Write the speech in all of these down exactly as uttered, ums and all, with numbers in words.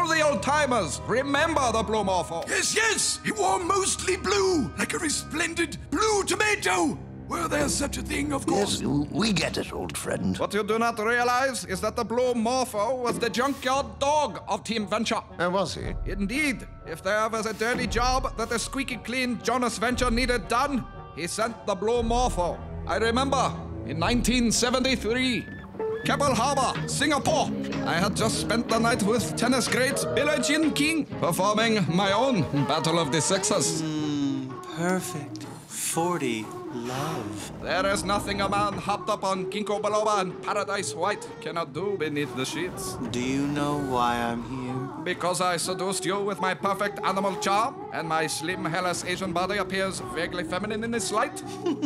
all the old-timers remember the Blue Morpho. Yes, yes! He wore mostly blue, like a resplendent blue tomato! Were there such a thing, of course? Yes, we get it, old friend. What you do not realize is that the Blue Morpho was the junkyard dog of Team Venture. Uh, was he? Indeed. If there was a dirty job that the squeaky clean Jonas Venture needed done, he sent the Blue Morpho. I remember, in nineteen seventy-three, Keppel Harbor, Singapore. I had just spent the night with tennis great Billie Jean King, performing my own Battle of the Sexes. Mm, perfect. forty. Love. There is nothing a man hopped up on ginkgo biloba and paradise white cannot do beneath the sheets. Do you know why I'm here? Because I seduced you with my perfect animal charm, and my slim, hairless Asian body appears vaguely feminine in this light?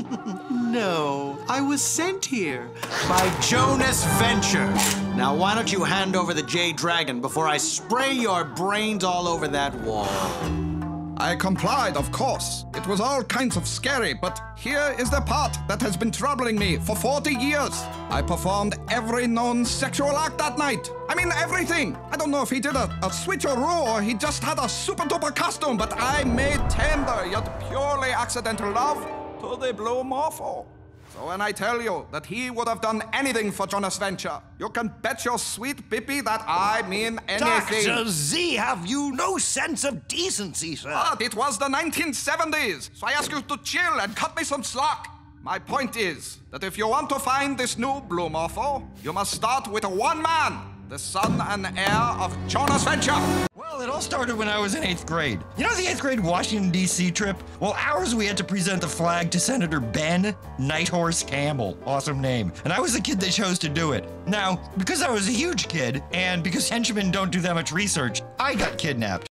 No, I was sent here by Jonas Venture. Now why don't you hand over the Jade Dragon before I spray your brains all over that wall? I complied, of course. It was all kinds of scary, but here is the part that has been troubling me for forty years. I performed every known sexual act that night. I mean, everything. I don't know if he did a, a switcheroo or he just had a super-duper costume, but I made tender yet purely accidental love to the Blue Morpho. So when I tell you that he would have done anything for Jonas Venture, you can bet your sweet Bippy that I mean anything. Doctor Z, have you no sense of decency, sir? But it was the nineteen seventies, so I ask you to chill and cut me some slack. My point is that if you want to find this new Blue Morpho, you must start with one man, the son and heir of Jonas Venture. Well, it all started when I was in eighth grade. You know the eighth grade Washington, D C trip? Well, ours we had to present the flag to Senator Ben Nighthorse Campbell. Awesome name. And I was the kid that chose to do it. Now, because I was a huge kid, and because henchmen don't do that much research, I got kidnapped.